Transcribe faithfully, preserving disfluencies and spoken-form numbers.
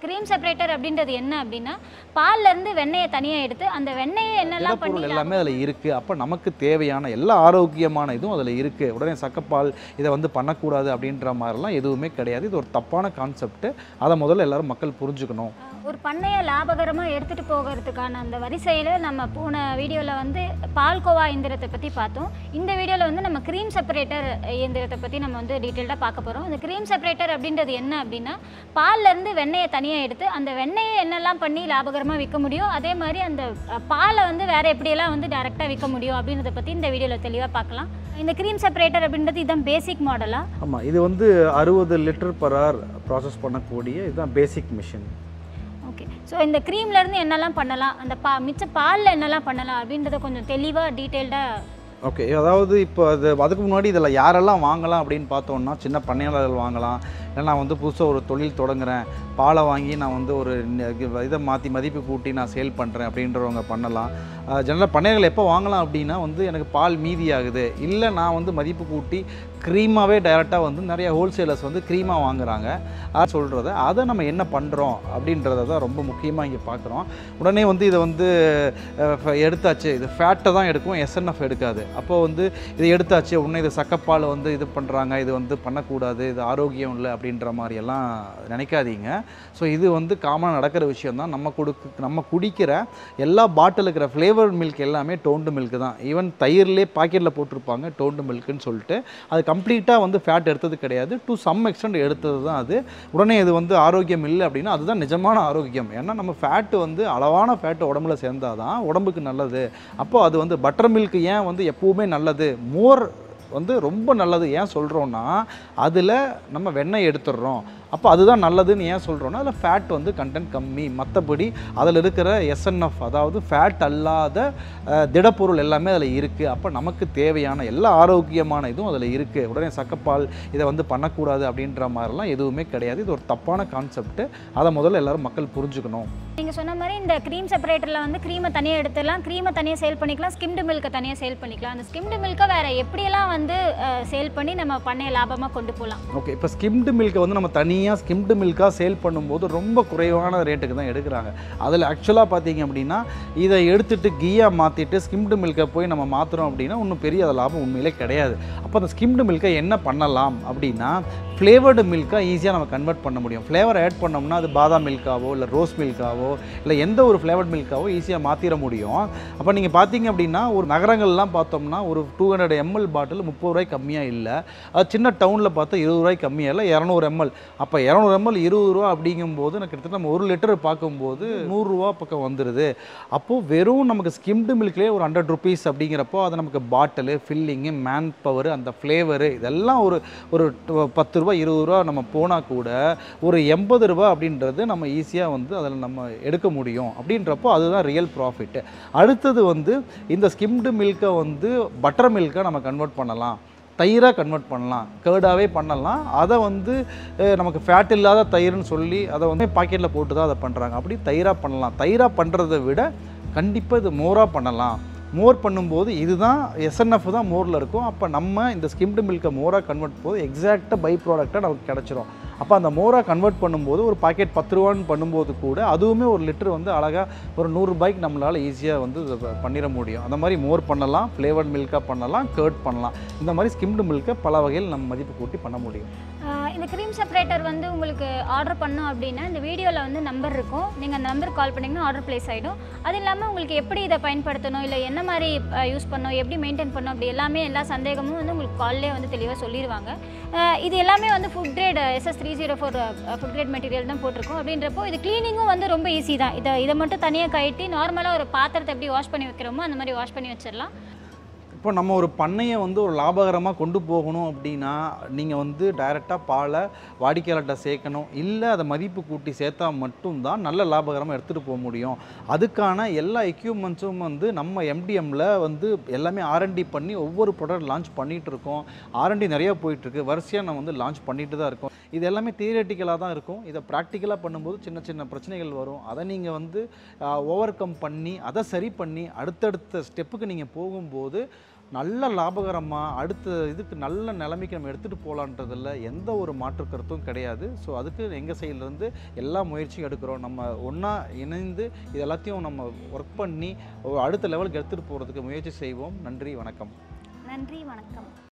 Cream separator அப்படின்றது என்ன அப்படின்னா பால்ல இருந்து வெண்ணெயை தனியா எடுத்து அந்த வெண்ணெயை என்னெல்லாம் பண்ணி எல்லாமே அதில் இருக்கு. அப்போ நமக்கு தேவையான எல்லா ஆரோக்கியமான இதுவும் அதில் இருக்கு. உடனே சக்கப்பால் இதை வந்து பண்ணக்கூடாது அப்படின்ற மாதிரிலாம் எதுவுமே கிடையாது. இது ஒரு தப்பான கான்செப்ட். அதை முதல்ல எல்லாரும் மக்கள் புரிஞ்சுக்கணும். ஒரு பண்ணையை லாபகரமாக எடுத்துகிட்டு போகிறதுக்கான அந்த வரிசையில் நம்ம போன வீடியோவில் வந்து பால் கோவா இயந்திரத்தை பற்றி பார்த்தோம். இந்த வீடியோவில் வந்து நம்ம க்ரீம் செப்பரேட்டர் இயந்திரத்தை பற்றி நம்ம வந்து டீட்டெயில்டாக பார்க்க போகிறோம். இந்த க்ரீம் செப்பரேட்டர் அப்படின்றது என்ன அப்படின்னா பால்லேருந்து வெண்ணெயை தனியாக எடுத்து அந்த வெண்ணெயை என்னெல்லாம் பண்ணி லாபகரமாக விற்க முடியும், அதே மாதிரி அந்த பாலை வந்து வேறு எப்படியெல்லாம் வந்து டேரெக்டாக விற்க முடியும் அப்படின்றத பற்றி இந்த வீடியோவில் தெளிவாக பார்க்கலாம். இந்த க்ரீம் செப்பரேட்டர் அப்படின்றது இதுதான் பேசிக் மாடலா? ஆமாம், இது வந்து அறுபது லிட்டர் பர் ஹவர் ப்ராசஸ் பண்ணக்கூடிய இதுதான் பேசிக் மிஷின். ஓகே, ஸோ இந்த க்ரீம்லேருந்து என்னெல்லாம் பண்ணலாம், அந்த பா மிச்ச பாலில் என்னெல்லாம் பண்ணலாம் அப்படின்றத கொஞ்சம் தெளிவாக டீட்டெயில்டாக. ஓகே, அதாவது இப்போ அது அதுக்கு முன்னாடி இதில் யாரெல்லாம் வாங்கலாம் அப்படின்னு பார்த்தோன்னா சின்ன பண்ணையாளர்கள் வாங்கலாம். இல்லை நான் வந்து புதுசாக ஒரு தொழில் தொடங்குறேன், பாலை வாங்கி நான் வந்து ஒரு இதை மாற்றி மதிப்பு கூட்டி நான் சேல் பண்ணுறேன் அப்படின்றவங்க பண்ணலாம். ஜெனரலாக பண்ணையாளர்கள் எப்போ வாங்கலாம் அப்படின்னா வந்து எனக்கு பால் மீதி ஆகுது, இல்லை நான் வந்து மதிப்பு கூட்டி க்ரீமாகவே டைரெக்டாக வந்து நிறைய ஹோல்சேலர்ஸ் வந்து க்ரீமாக வாங்குறாங்க. அது சொல்கிறத அதை நம்ம என்ன பண்ணுறோம் அப்படின்றத தான் ரொம்ப முக்கியமாக இங்கே பார்க்குறோம். உடனே வந்து இதை வந்து எடுத்தாச்சு, இது ஃபேட்டை தான் எடுக்கும், எஸ்என்எஃப் எடுக்காது. அப்போது வந்து இதை எடுத்தாச்சு உடனே இது சக்கப்பால் வந்து இது பண்ணுறாங்க, இது வந்து பண்ணக்கூடாது, இது ஆரோக்கியம் இல்லை அப்படின்ற மாதிரியெல்லாம் நினைக்காதீங்க. ஸோ இது வந்து காமனாக நடக்கிற விஷயம் தான். நம்ம கொடுக்கு நம்ம குடிக்கிற எல்லா பாட்டில் இருக்கிற ஃப்ளேவர் மில்க் எல்லாமே டோன்டு மில்க் தான். ஈவன் தயிர்லேயே பாக்கெட்டில் போட்டிருப்பாங்க டோன்டு மில்க்குன்னு சொல்லிட்டு. அது கம்ப்ளீட்டாக வந்து ஃபேட் எடுத்தது கிடையாது, டு சம் எக்ஸ்டென்ட் எடுத்தது தான் அது. உடனே இது வந்து ஆரோக்கியம் இல்லை அப்படின்னா அதுதான் நிஜமான ஆரோக்கியம். ஏன்னா நம்ம ஃபேட்டு வந்து அளவான ஃபேட்டு உடம்புல சேர்ந்தால் தான் உடம்புக்கு நல்லது. அப்போது அது வந்து பட்டர் மில்க் ஏன் வந்து எப்போவுமே நல்லது, மோர் வந்து ரொம்ப நல்லது ஏன் சொல்கிறோன்னா அதில் நம்ம வெண்ணெய் எடுத்துடுறோம். அப்போ அதுதான் நல்லதுன்னு ஏன் சொல்கிறோன்னா அதில் ஃபேட் வந்து கண்டென்ட் கம்மி. மற்றபடி அதில் இருக்கிற எஸ்என்எஃப் அதாவது ஃபேட் அல்லாத திடப்பொருள் எல்லாமே அதில் இருக்குது. அப்போ நமக்கு தேவையான எல்லா ஆரோக்கியமான இதுவும் அதில் இருக்குது. உடனே சக்கப்பால் இதை வந்து பண்ணக்கூடாது அப்படின்ற மாதிரிலாம் எதுவுமே கிடையாது. இது ஒரு தப்பான கான்செப்ட். அதை முதல்ல எல்லோரும் மக்கள் புரிஞ்சுக்கணும். நீங்கள் சொன்ன மாதிரி இந்த க்ரீம் செப்பரேட்டரில் வந்து க்ரீமை தனியாக எடுத்துடலாம், க்ரீமை தனியாக சேல் பண்ணிக்கலாம், ஸ்கிம்டு மில்கை தனியாக சேல் பண்ணிக்கலாம். அந்த ஸ்கிம்டு மில்கை வேறு எப்படியெல்லாம் வந்து சேல் பண்ணி நம்ம பண்ணைய லாபமாக கொண்டு போகலாம்? ஓகே, இப்போ ஸ்கிம்டு மில்கை வந்து நம்ம தனியாக ஸ்கிம்டு மில்காக சேல் பண்ணும்போது ரொம்ப குறைவான ரேட்டுக்கு தான் எடுக்கிறாங்க. அதில் ஆக்சுவலாக பார்த்தீங்க அப்படின்னா இதை எடுத்துகிட்டு கீயாக மாற்றிட்டு ஸ்கிம்டு மில்கை போய் நம்ம மாற்றுறோம் அப்படின்னா ஒன்றும் பெரிய அது லாபம் உண்மையிலே கிடையாது. அப்போ அந்த ஸ்கிம்டு மில்கை என்ன பண்ணலாம் அப்படின்னா ஃப்ளேவர்டு மில்காக ஈஸியாக நம்ம கன்வெர்ட் பண்ண முடியும். ஃப்ளேவர் ஆட் பண்ணோம்னா அது பாதாம் மில்காவோ இல்லை ரோஸ் மில்காவோ இல்லை எந்த ஒரு ஃப்ளேவர்ட் மில்காவோ ஈஸியாக மாற்றிட முடியும். அப்போ நீங்கள் பார்த்தீங்க அப்படின்னா ஒரு நகரங்கள்லாம் பார்த்தோம்னா ஒரு டூ ஹண்ட்ரட் எம்எல் பாட்டில் முப்பது ரூபாய் கம்மியாக இல்லை. அது சின்ன டவுனில் பார்த்தா இருபது ரூபாய் கம்மியாக இல்லை, இரநூறு எம்எல். அப்போ இரநூறு எம்எல் இருபது ரூபா அப்படிங்கும்போது எனக்கு கிட்டத்தட்ட நம்ம ஒரு லிட்டர் பார்க்கும்போது நூறுரூவா பக்கம் வந்துடுது. அப்போது வெறும் நமக்கு ஸ்கிம்டு மில்க்லேயே ஒரு ஹண்ட்ரட் ருபீஸ் அப்படிங்கிறப்போ அது நமக்கு பாட்டிலு, ஃபில்லிங்கு, மேன் பவர், அந்த ஃப்ளேவரு இதெல்லாம் ஒரு ஒரு பத்து ரூபா இருபது ரூபா நம்ம போனால் கூட ஒரு எண்பது ரூபா அப்படின்றது நம்ம ஈஸியாக வந்து அதில் நம்ம எடுக்க முடியும். அப்படின்றப்போ அதுதான் ரியல் ப்ராஃபிட்டு. அடுத்தது வந்து இந்த ஸ்கிம்டு மில்கை வந்து பட்டர் மில்காக நம்ம கன்வெர்ட் பண்ணலாம், தயிராக கன்வெர்ட் பண்ணலாம், கேர்டாகவே பண்ணலாம். அதை வந்து நமக்கு ஃபேட் இல்லாத தயிர்னு சொல்லி அதை வந்து பாக்கெட்டில் போட்டு தான் அதை பண்ணுறாங்க. அப்படி தயிராக பண்ணலாம். தயிராக பண்ணுறதை விட கண்டிப்பாக இது மோராக பண்ணலாம். மோர் பண்ணும்போது இதுதான் எஸ்என்எஃப் தான் மோரில் இருக்கும். அப்போ நம்ம இந்த ஸ்கிம்டு மில்கை மோராக கன்வெர்ட் போது எக்ஸாக்டாக பை ப்ராடக்டாக நமக்கு கிடச்சிரும். அப்போ அந்த மோராக கன்வெர்ட் பண்ணும்போது ஒரு பாக்கெட் பத்து ரூபான்னு பண்ணும்போது கூட அதுவுமே ஒரு லிட்டர் வந்து அழகாக ஒரு நூறுரூபாய்க்கு நம்மளால் ஈஸியாக வந்து பண்ணிட முடியும். அந்த மாதிரி மோர் பண்ணலாம், ஃப்ளேவர்ட் மில்காக பண்ணலாம், கர்ட் பண்ணலாம். இந்த மாதிரி ஸ்கிம்டு மில்கை பல வகையில் நம்ம மதிப்பு கூட்டி பண்ண முடியும். இந்த க்ரீம் செப்பரேட்டர் வந்து உங்களுக்கு ஆர்டர் பண்ணோம் அப்படின்னா இந்த வீடியோவில் வந்து நம்பர் இருக்கும், நீங்கள் அந்த நம்பருக்கு கால் பண்ணிங்கன்னா ஆர்டர் ப்ளேஸ் ஆகிடும். அது இல்லாமல் உங்களுக்கு எப்படி இதை பயன்படுத்தணும், இல்லை என்ன மாதிரி யூஸ் பண்ணணும், எப்படி மெயின்டைன் பண்ணணும், அப்படி எல்லாமே எல்லா சந்தேகமும் வந்து உங்களுக்கு கால்லே வந்து தெளிவாக சொல்லிடுவாங்க. இது எல்லாமே வந்து food grade SS three zero four food grade material தான் போட்டிருக்கோம். அப்படின்றப்போ இது க்ளீனிங்கும் வந்து ரொம்ப ஈஸி தான். இதை இதை மட்டும் தனியாக கட்டி நார்மலாக ஒரு பாத்திரத்தை எப்படி வாஷ் பண்ணி வைக்கிறோமோ அந்த மாதிரி வாஷ் பண்ணி வச்சிடலாம். இப்போ நம்ம ஒரு பண்ணையை வந்து ஒரு லாபகரமாக கொண்டு போகணும் அப்படின்னா நீங்கள் வந்து டைரெக்டாக பாலை வாடிக்கையாளர்கிட்ட சேர்க்கணும், இல்லை அதை மதிப்பு கூட்டி சேர்த்தா மட்டும்தான் நல்ல லாபகரமாக எடுத்துகிட்டு போக முடியும். அதுக்கான எல்லா எக்யூப்மெண்ட்ஸும் வந்து நம்ம எம்டிஎம்மில் வந்து எல்லாமே ஆர்என்டி பண்ணி ஒவ்வொரு ப்ராடக்ட் லான்ச் பண்ணிகிட்டு இருக்கோம். ஆர்என்டி நிறையா போயிட்டுருக்கு, வரிசையாக நம்ம வந்து லான்ச் பண்ணிட்டு தான் இருக்கோம். இது எல்லாமே தியரட்டிக்கலாக தான் இருக்கும். இதை ப்ராக்டிக்கலாக பண்ணும்போது சின்ன சின்ன பிரச்சனைகள் வரும். அதை நீங்கள் வந்து ஓவர் கம் பண்ணி அதை சரி பண்ணி அடுத்தடுத்த ஸ்டெப்புக்கு நீங்கள் போகும்போது நல்ல லாபகரமாக அடுத்த இதுக்கு நல்ல நிலைமைக்கு நம்ம எடுத்துகிட்டு போகலான்றதில் எந்த ஒரு மாற்று கருத்தும் கிடையாது. ஸோ அதுக்கு எங்கள் சைட்லேருந்து எல்லா முயற்சியும் எடுக்கிறோம். நம்ம ஒன்றா இணைந்து இது எல்லாத்தையும் நம்ம ஒர்க் பண்ணி அடுத்த லெவலுக்கு எடுத்துகிட்டு போகிறதுக்கு முயற்சி செய்வோம். நன்றி, வணக்கம். நன்றி, வணக்கம்.